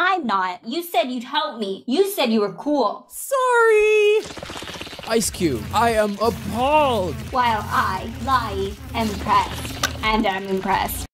I'm not. You said you'd help me. You said you were cool. Sorry! Ice Cube, I am appalled. While I, Lai, am impressed. And I'm impressed.